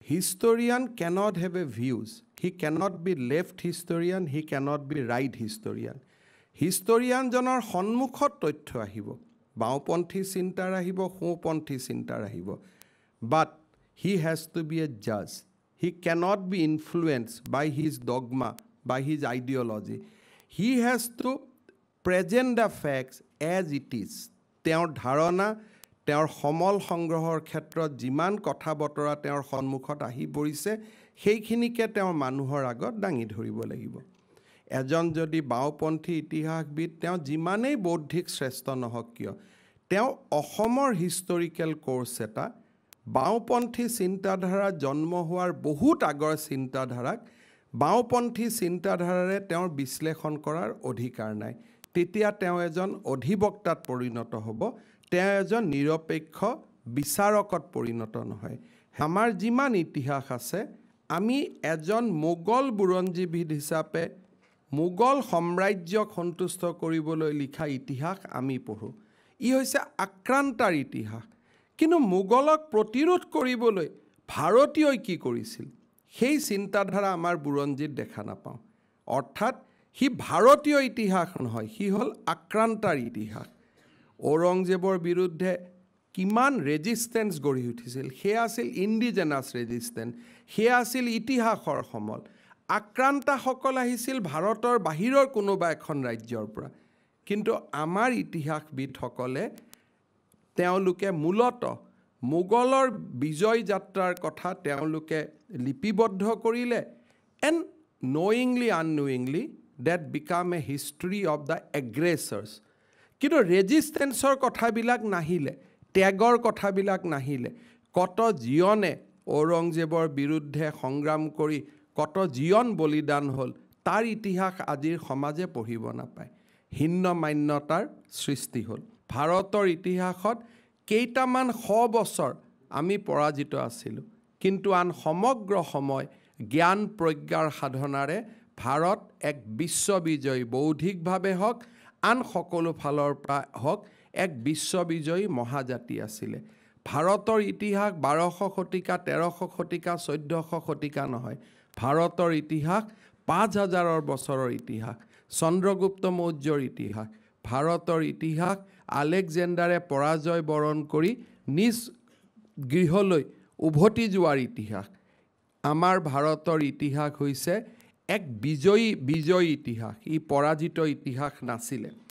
historian cannot have a views. He cannot be left historian, he cannot be right historian. Historian জনৰ সন্মুখত তথ্য আহিব, বাওঁপন্থী চিন্তাৰ আহিব, সোঁপন্থী চিন্তাৰ আহিব. But he has to be a judge. He cannot be influenced by his dogma, by his ideology. He has to present the facts as it is. তেওঁৰ ধাৰণা, তেওঁৰ সমল সংগ্ৰহৰ ক্ষেত্ৰত যিমান কথা বতৰা তেওঁৰ সন্মুখত আহি পৰিছে সেইখিনিকে তেওঁৰ মানুহৰ আগত দাঙি ধৰিব লাগিব. এজন যদি বাওঁপন্থী ইতিহাসবিদ তেওঁ যিমানেই বৌদ্ধিক শ্ৰেষ্ঠ নহওক কিয় তেওঁ অসমৰ হিষ্টৰিকেল কোৰ্স এটা বাওঁপন্থী চিন্তাধাৰা জন্ম হোৱাৰ বহুত আগৰ চিন্তাধাৰাক বাওঁপন্থী চিন্তাধাৰাৰে তেওঁৰ বিশ্লেষণ কৰাৰ অধিকাৰ নাই. তেতিয়া তেওঁ এজন অধিবক্তাত পৰিণত হ'ব, তেওঁ এজন নিৰপেক্ষ বিচাৰকত পৰিণত নহয়. আমাৰ যিমান ইতিহাস আছে আমি এজন মোগল বুৰঞ্জীবিদ হিচাপে মোগল সাম্ৰাজ্যক সন্তুষ্ট কৰিবলৈ লিখা ইতিহাস আমি পঢ়োঁ. ই হৈছে আক্ৰান্তাৰ ইতিহাস. কিন্তু মোগলক প্ৰতিৰোধ কৰিবলৈ ভাৰতীয়ই কি কৰিছিল সেই চিন্তাধাৰা আমাৰ বুৰঞ্জীত দেখা নাপাওঁ. অৰ্থাৎ সি ভাৰতীয় ইতিহাস নহয়, সি হ'ল আক্ৰান্তাৰ ইতিহাস. ঔৰংজেবৰ বিৰুদ্ধে কিমান ৰেজিষ্টেন্স গঢ়ি উঠিছিল সেয়া আছিল ইণ্ডিজেনাছ ৰেজিষ্টেন্স, সেয়া আছিল ইতিহাসৰ সমল. আক্ৰান্তাসকল আহিছিল ভাৰতৰ বাহিৰৰ কোনোবা এখন ৰাজ্যৰ পৰা. কিন্তু আমাৰ ইতিহাসবিদসকলে তেওঁলোকে মূলতঃ মোগলৰ বিজয় যাত্ৰাৰ কথা তেওঁলোকে লিপিবদ্ধ কৰিলে and knowingly unknowingly that become a history of the aggressors. কিন্তু ৰেজিষ্টেন্সৰ কথাবিলাক নাহিলে, ত্যাগৰ কথাবিলাক নাহিলে. কত জীয়নে ঔৰংজেবৰ বিৰুদ্ধে সংগ্ৰাম কৰি কত জীয়ন বলিদান হ'ল তাৰ ইতিহাস আজিৰ সমাজে পঢ়িব নাপায়. হিন্নমান্যতাৰ সৃষ্টি হ'ল. ভাৰতৰ ইতিহাসত কেইটামান শ বছৰ আমি পৰাজিত আছিলোঁ, কিন্তু আন সমগ্ৰ সময় জ্ঞান প্ৰজ্ঞাৰ সাধনাৰে ভাৰত এক বিশ্ববিজয়ী, বৌদ্ধিকভাৱে হওক আন সকলো ফালৰ পৰা হওক এক বিশ্ববিজয়ী মহাজাতি আছিলে. ভাৰতৰ ইতিহাস 1200 শতিকা, 1300 শতিকা, 1400 শতিকা নহয়. ভাৰতৰ ইতিহাস 5000 বছৰৰ ইতিহাস, চন্দ্ৰগুপ্ত মৌৰ্যৰ ইতিহাস. ভাৰতৰ ইতিহাস আলেকজেণ্ডাৰে পৰাজয় বৰণ কৰি নিজ গৃহলৈ উভতি যোৱাৰ ইতিহাস. আমাৰ ভাৰতৰ ইতিহাস হৈছে এক বিজয়ী ইতিহাস, ই পৰাজিত ইতিহাস নাছিলে.